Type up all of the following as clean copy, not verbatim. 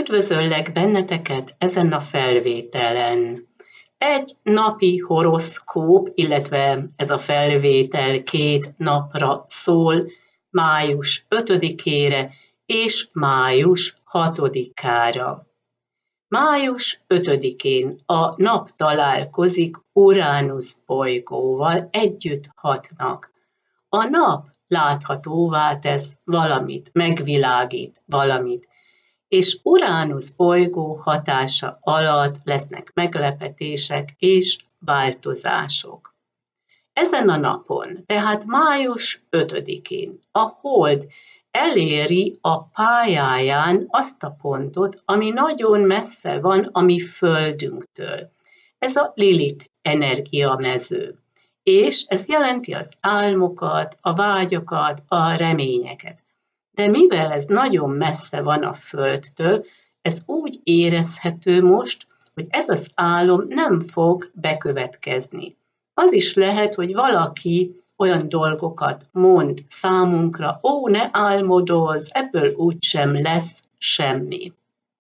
Üdvözöllek benneteket ezen a felvételen. Egy napi horoszkóp, illetve ez a felvétel 2 napra szól, május 5-ére és május 6-ára. Május 5-én a nap találkozik Uránusz bolygóval, együtt hatnak. A nap láthatóvá tesz valamit, megvilágít valamit, és Uránusz bolygó hatása alatt lesznek meglepetések és változások. Ezen a napon, tehát május 5-én a Hold eléri a pályáján azt a pontot, ami nagyon messze van a mi Földünktől. Ez a Lilith energiamező, és ez jelenti az álmokat, a vágyakat, a reményeket. De mivel ez nagyon messze van a Földtől, ez úgy érezhető most, hogy ez az álom nem fog bekövetkezni. Az is lehet, hogy valaki olyan dolgokat mond számunkra, ó, ne álmodozz, ebből úgysem lesz semmi.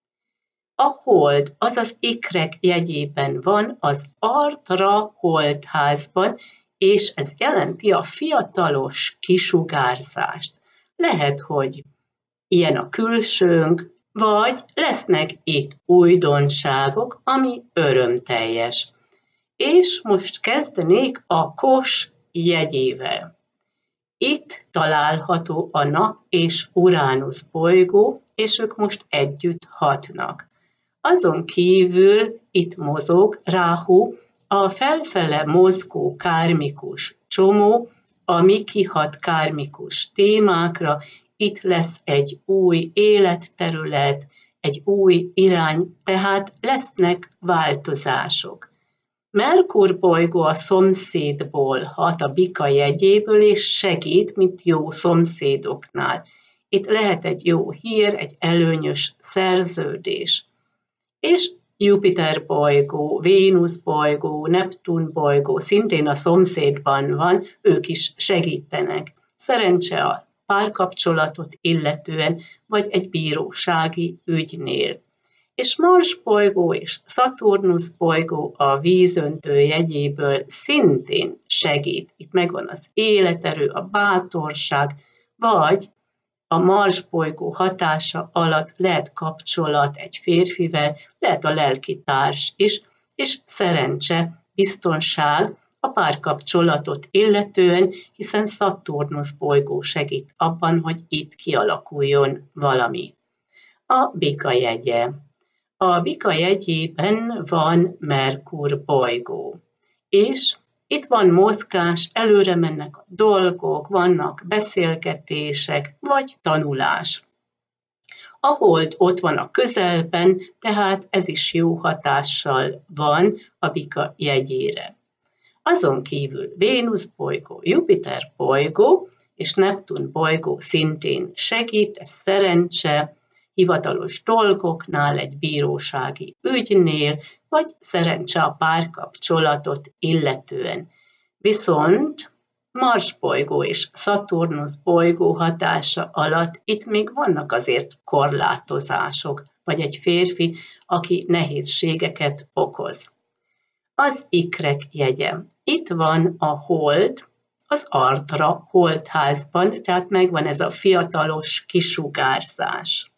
A Hold, azaz ikrek jegyében van az Artra holdházban, és ez jelenti a fiatalos kisugárzást. Lehet, hogy ilyen a külsőnk, vagy lesznek itt újdonságok, ami örömteljes. És most kezdenék a Kos jegyével. Itt található a Nap és Uránusz bolygó, és ők most együtt hatnak. Azon kívül itt mozog Ráhu, a felfele mozgó kármikus csomó, ami kihat kármikus témákra. Itt lesz egy új életterület, egy új irány, tehát lesznek változások. Merkur bolygó a szomszédból hat, a Bika jegyéből, és segít, mint jó szomszédoknál. Itt lehet egy jó hír, egy előnyös szerződés. És Jupiter bolygó, Vénusz bolygó, Neptun bolygó szintén a szomszédban van, ők is segítenek. Szerencse a párkapcsolatot illetően, vagy egy bírósági ügynél. És Mars bolygó és Szaturnusz bolygó a vízöntő jegyéből szintén segít. Itt megvan az életerő, a bátorság, vagy a Mars bolygó hatása alatt lehet kapcsolat egy férfivel, lehet a lelkitárs is, és szerencse, biztonság a párkapcsolatot illetően, hiszen Szaturnusz bolygó segít abban, hogy itt kialakuljon valami. A Bika jegye. A Bika jegyében van Merkur bolygó, és itt van mozgás, előre mennek a dolgok, vannak beszélgetések, vagy tanulás. A Hold ott van a közelben, tehát ez is jó hatással van a Bika jegyére. Azon kívül Vénusz bolygó, Jupiter bolygó és Neptun bolygó szintén segít, ez szerencse, hivatalos dolgoknál, egy bírósági ügynél, vagy szerencse a párkapcsolatot illetően. Viszont Mars bolygó és Szaturnusz bolygó hatása alatt itt még vannak azért korlátozások, vagy egy férfi, aki nehézségeket okoz. Az ikrek jegye. Itt van a Hold, az Artra holdházban, tehát megvan ez a fiatalos kisugárzás.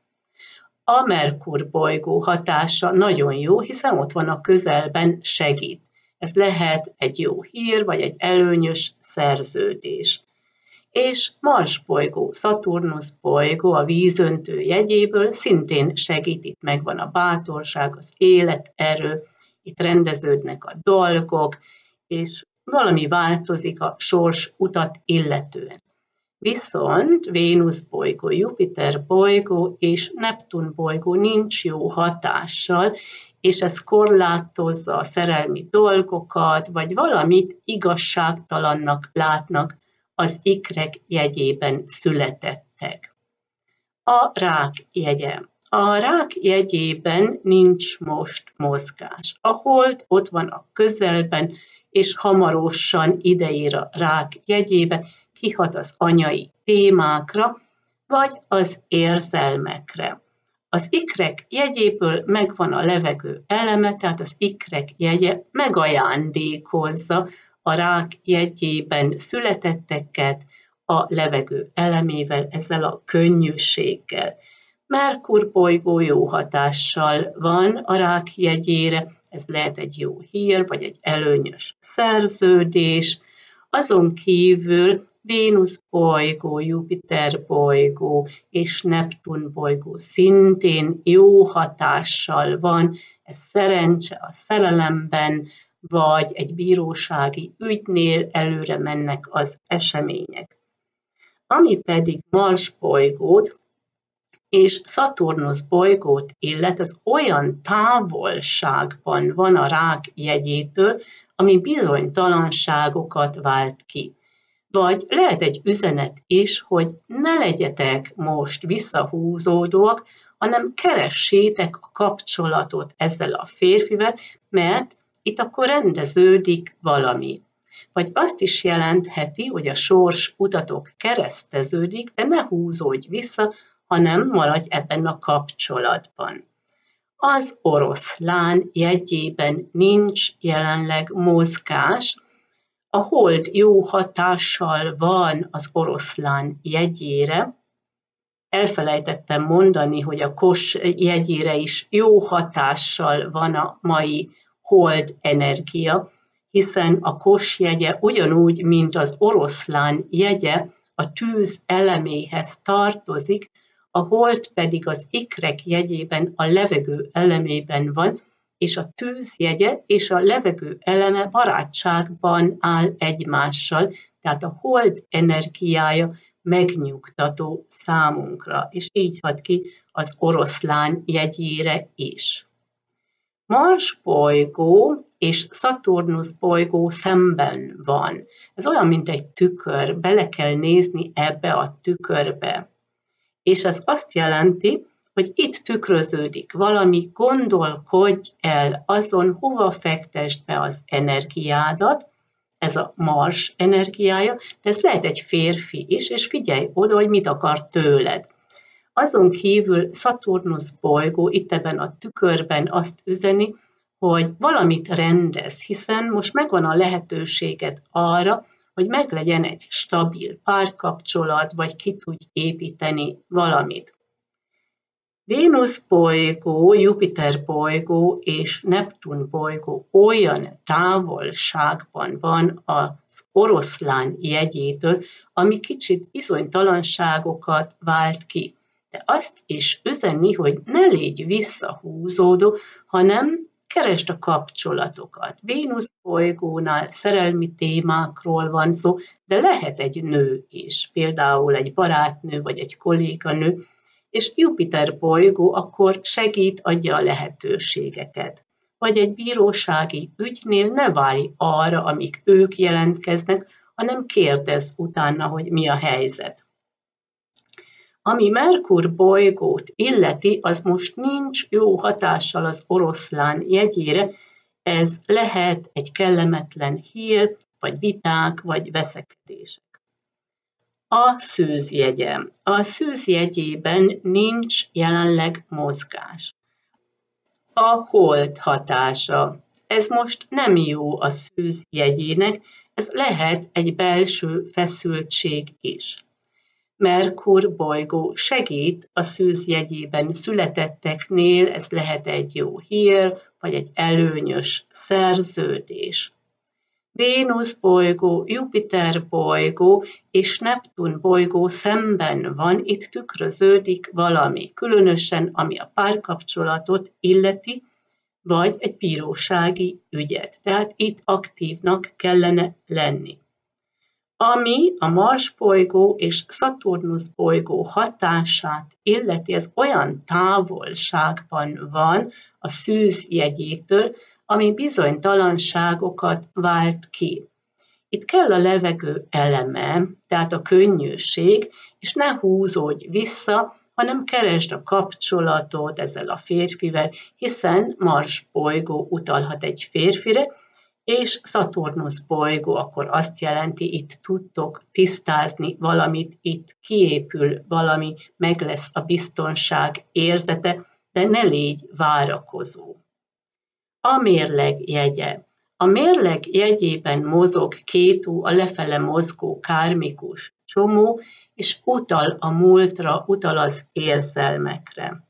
A Merkur bolygó hatása nagyon jó, hiszen ott van a közelben, segít. Ez lehet egy jó hír, vagy egy előnyös szerződés. És Mars bolygó, Szaturnusz bolygó a vízöntő jegyéből szintén segít, itt megvan a bátorság, az életerő, itt rendeződnek a dolgok, és valami változik a sors utat illetően. Viszont Vénusz bolygó, Jupiter bolygó és Neptun bolygó nincs jó hatással, és ez korlátozza a szerelmi dolgokat, vagy valamit igazságtalannak látnak az ikrek jegyében születettek. A Rák jegye. A Rák jegyében nincs most mozgás. A Hold ott van a közelben, és hamarosan ideér a Rák jegyébe, kihat az anyai témákra, vagy az érzelmekre. Az ikrek jegyéből megvan a levegő eleme, tehát az ikrek jegye megajándékozza a rák jegyében születetteket a levegő elemével, ezzel a könnyűséggel. Merkur bolygó jó hatással van a rák jegyére, ez lehet egy jó hír, vagy egy előnyös szerződés. Azon kívül Vénusz bolygó, Jupiter bolygó és Neptun bolygó szintén jó hatással van, ez szerencse a szerelemben, vagy egy bírósági ügynél előre mennek az események. Ami pedig Mars bolygót és Szaturnusz bolygót illet, az olyan távolságban van a rák jegyétől, ami bizonytalanságokat vált ki. Vagy lehet egy üzenet is, hogy ne legyetek most visszahúzódóak, hanem keressétek a kapcsolatot ezzel a férfivel, mert itt akkor rendeződik valami. Vagy azt is jelentheti, hogy a sors utatok kereszteződik, de ne húzódj vissza, hanem maradj ebben a kapcsolatban. Az oroszlán jegyében nincs jelenleg mozgás, a hold jó hatással van az oroszlán jegyére. Elfelejtettem mondani, hogy a kos jegyére is jó hatással van a mai hold energia, hiszen a kos jegye ugyanúgy, mint az oroszlán jegye a tűz eleméhez tartozik, a hold pedig az ikrek jegyében a levegő elemében van, és a tűz jegye és a levegő eleme barátságban áll egymással, tehát a hold energiája megnyugtató számunkra, és így hat ki az oroszlán jegyére is. Mars bolygó és Szaturnusz bolygó szemben van. Ez olyan, mint egy tükör, bele kell nézni ebbe a tükörbe. És ez azt jelenti, hogy itt tükröződik valami, gondolkodj el azon, hova fektesd be az energiádat, ez a Mars energiája, de ez lehet egy férfi is, és figyelj oda, hogy mit akar tőled. Azon kívül Szaturnusz bolygó itt ebben a tükörben azt üzeni, hogy valamit rendez, hiszen most megvan a lehetőséged arra, hogy meglegyen egy stabil párkapcsolat, vagy ki tudj építeni valamit. Vénusz bolygó, Jupiter bolygó és Neptun bolygó olyan távolságban van az oroszlán jegyétől, ami kicsit bizonytalanságokat vált ki. De azt is üzeni, hogy ne légy visszahúzódó, hanem keresd a kapcsolatokat. Vénusz bolygónál szerelmi témákról van szó, de lehet egy nő is, például egy barátnő vagy egy kolléganő, és Jupiter bolygó akkor segít, adja a lehetőségeket. Vagy egy bírósági ügynél ne várj arra, amíg ők jelentkeznek, hanem kérdezz utána, hogy mi a helyzet. Ami Merkur bolygót illeti, az most nincs jó hatással az oroszlán jegyére, ez lehet egy kellemetlen hír, vagy viták, vagy veszekedések. A szűz jegye. A szűz jegyében nincs jelenleg mozgás. A hold hatása. Ez most nem jó a szűz jegyének, ez lehet egy belső feszültség is. Merkur bolygó segít a szűz jegyében születetteknél, ez lehet egy jó hír, vagy egy előnyös szerződés. Vénusz bolygó, Jupiter bolygó és Neptun bolygó szemben van, itt tükröződik valami, különösen ami a párkapcsolatot illeti, vagy egy bírósági ügyet. Tehát itt aktívnak kellene lenni. Ami a Mars bolygó és Szaturnusz bolygó hatását illeti, ez olyan távolságban van a szűz jegyétől, ami bizonytalanságokat vált ki. Itt kell a levegő eleme, tehát a könnyűség, és ne húzódj vissza, hanem keresd a kapcsolatot ezzel a férfivel, hiszen Mars bolygó utalhat egy férfire, és Szaturnusz bolygó akkor azt jelenti, itt tudtok tisztázni valamit, itt kiépül valami, meg lesz a biztonság érzete, de ne légy várakozó. A mérleg jegye. A mérleg jegyében mozog Kétu, a lefele mozgó kármikus csomó, és utal a múltra, utal az érzelmekre.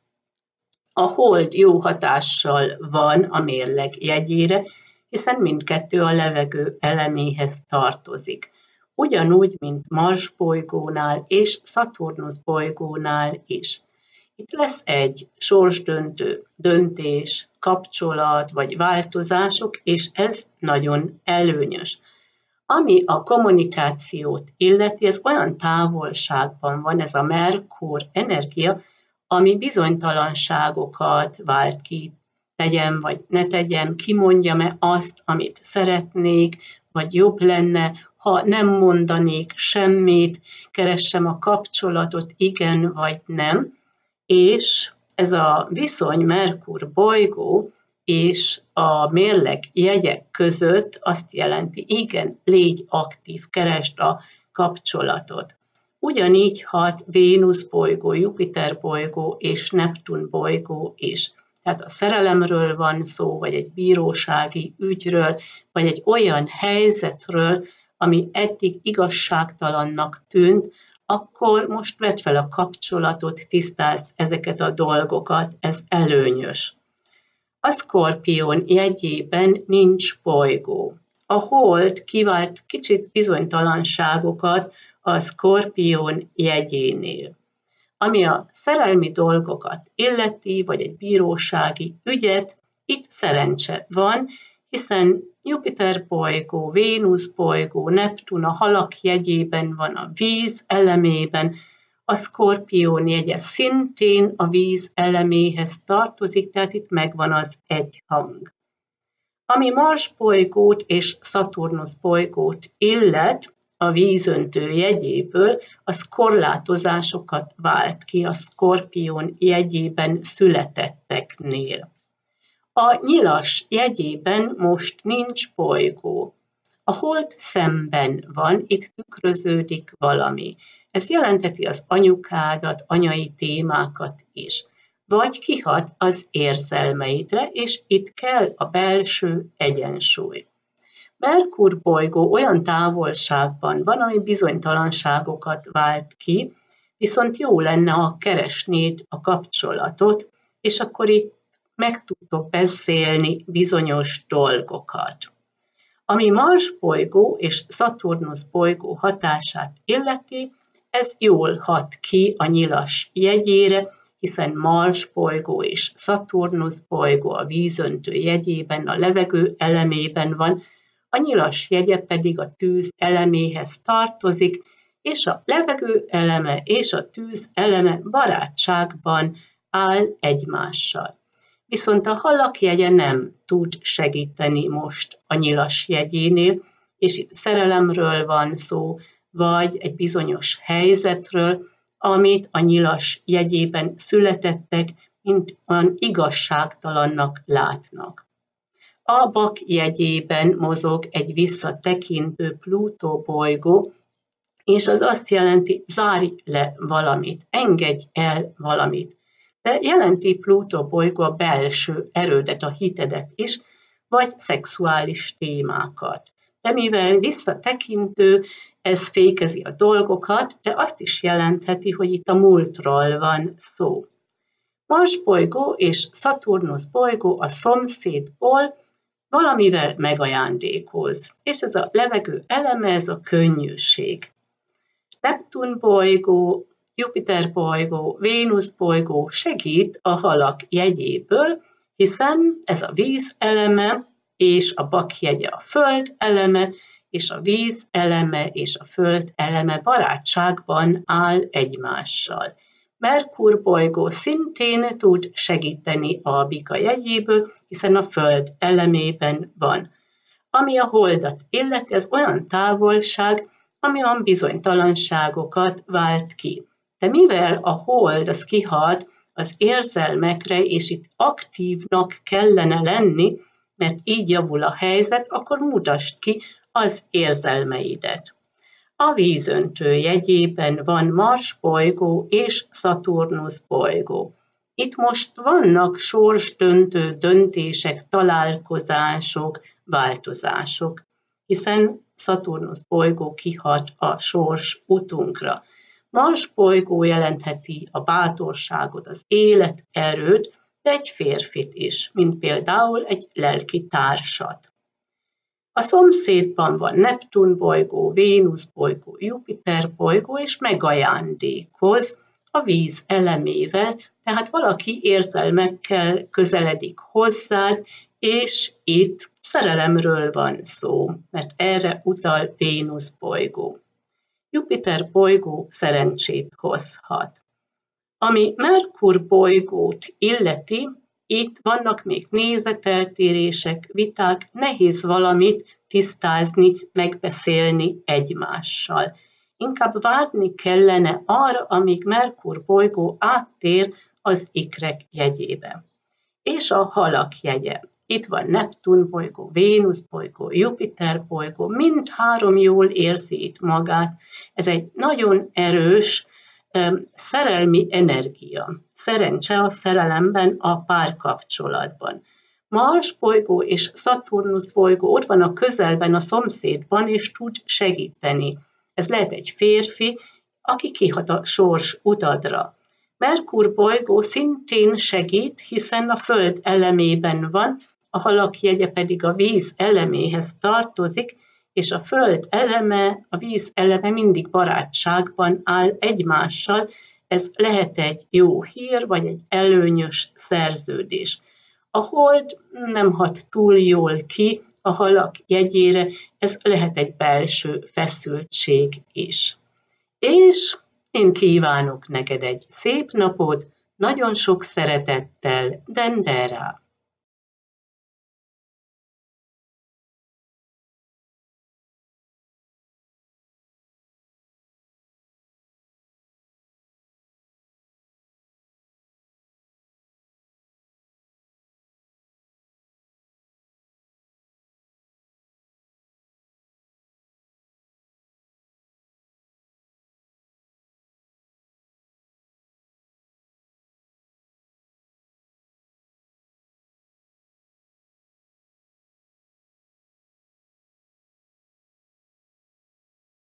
A hold jó hatással van a mérleg jegyére, hiszen mindkettő a levegő eleméhez tartozik. Ugyanúgy, mint Mars bolygónál és Szaturnusz bolygónál is. Itt lesz egy sorsdöntő döntés, kapcsolat vagy változások, és ez nagyon előnyös. Ami a kommunikációt illeti, ez olyan távolságban van, ez a Merkur energia, ami bizonytalanságokat vált ki, tegyem vagy ne tegyem, kimondjam-e azt, amit szeretnék, vagy jobb lenne, ha nem mondanék semmit, keressem a kapcsolatot, igen vagy nem, és ez a viszony Merkur bolygó és a mérleg jegyek között azt jelenti, igen, légy aktív, keresd a kapcsolatot. Ugyanígy hat Vénusz bolygó, Jupiter bolygó és Neptun bolygó is. Tehát a szerelemről van szó, vagy egy bírósági ügyről, vagy egy olyan helyzetről, ami eddig igazságtalannak tűnt, akkor most vedd fel a kapcsolatot, tisztázd ezeket a dolgokat, ez előnyös. A Szkorpión jegyében nincs bolygó. A hold kivált kicsit bizonytalanságokat a Szkorpión jegyénél. Ami a szerelmi dolgokat illeti, vagy egy bírósági ügyet, itt szerencse van, hiszen Jupiter bolygó, Vénusz bolygó, Neptun a halak jegyében van a víz elemében, a Szkorpión jegye szintén a víz eleméhez tartozik, tehát itt megvan az egyhang. Ami Mars bolygót és Szaturnusz bolygót illet, a vízöntő jegyéből, az korlátozásokat vált ki a Szkorpión jegyében születetteknél. A nyilas jegyében most nincs bolygó. A hold szemben van, itt tükröződik valami. Ez jelentheti az anyukádat, anyai témákat is. Vagy kihat az érzelmeidre, és itt kell a belső egyensúly. Merkur bolygó olyan távolságban van, ami bizonytalanságokat vált ki, viszont jó lenne, ha keresnéd a kapcsolatot, és akkor itt meg tudtok beszélni bizonyos dolgokat. Ami Mars bolygó és Szaturnusz bolygó hatását illeti, ez jól hat ki a nyilas jegyére, hiszen Mars bolygó és Szaturnusz bolygó a vízöntő jegyében, a levegő elemében van, a nyilas jegye pedig a tűz eleméhez tartozik, és a levegő eleme és a tűz eleme barátságban áll egymással. Viszont a halak jegye nem tud segíteni most a nyilas jegyénél, és itt szerelemről van szó, vagy egy bizonyos helyzetről, amit a nyilas jegyében születettek, mint olyan igazságtalannak látnak. A Bak jegyében mozog egy visszatekintő Plutó bolygó, és az azt jelenti, zárj le valamit, engedj el valamit. De jelenti Plutó bolygó a belső erődet, a hitedet is, vagy szexuális témákat. De mivel visszatekintő, ez fékezi a dolgokat, de azt is jelentheti, hogy itt a múltról van szó. Mars bolygó és Szaturnusz bolygó a szomszédból valamivel megajándékoz, és ez a levegő eleme, ez a könnyűség. Neptun bolygó, Jupiter bolygó, Vénusz bolygó segít a halak jegyéből, hiszen ez a víz eleme, és a Bak jegye a föld eleme, és a víz eleme és a föld eleme barátságban áll egymással. Merkur bolygó szintén tud segíteni a Bika jegyéből, hiszen a föld elemében van. Ami a holdat illeti, ez olyan távolság, ami olyan bizonytalanságokat vált ki. De mivel a hold az kihat az érzelmekre, és itt aktívnak kellene lenni, mert így javul a helyzet, akkor mutasd ki az érzelmeidet. A vízöntő jegyében van Mars bolygó és Szaturnusz bolygó. Itt most vannak sorsdöntő döntések, találkozások, változások, hiszen Szaturnusz bolygó kihat a sors utunkra. Mars bolygó jelentheti a bátorságot, az életerőt, de egy férfit is, mint például egy lelki társat. A szomszédban van Neptun bolygó, Vénusz bolygó, Jupiter bolygó, és megajándékoz a víz elemével, tehát valaki érzelmekkel közeledik hozzád, és itt szerelemről van szó, mert erre utal Vénusz bolygó. Jupiter bolygó szerencsét hozhat. Ami Merkur bolygót illeti, itt vannak még nézeteltérések, viták, nehéz valamit tisztázni, megbeszélni egymással. Inkább várni kellene arra, amíg Merkur bolygó áttér az ikrek jegyébe. És a halak jegye. Itt van Neptun bolygó, Vénusz bolygó, Jupiter bolygó, mindhárom jól érzi itt magát. Ez egy nagyon erős szerelmi energia. Szerencse a szerelemben, a párkapcsolatban. Mars bolygó és Szaturnusz bolygó ott van a közelben, a szomszédban, és tud segíteni. Ez lehet egy férfi, aki kihat a sors utadra. Merkur bolygó szintén segít, hiszen a föld elemében van, a halak jegye pedig a víz eleméhez tartozik, és a föld eleme, a víz eleme mindig barátságban áll egymással. Ez lehet egy jó hír, vagy egy előnyös szerződés. A hold nem hat túl jól ki a halak jegyére, ez lehet egy belső feszültség is. És én kívánok neked egy szép napot, nagyon sok szeretettel, Dendera!